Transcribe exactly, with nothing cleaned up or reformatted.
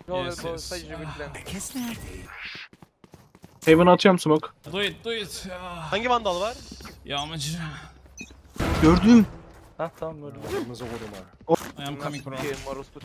No, Yes, go yes. side you will plan. Herkes neredeyim? Heaven atıyorum smoke. Do it, do it. Ah, Hangi vandal var? Yağmacı. Gördüm. Ha tamam öyle. I am coming bro. Ki Maros'ta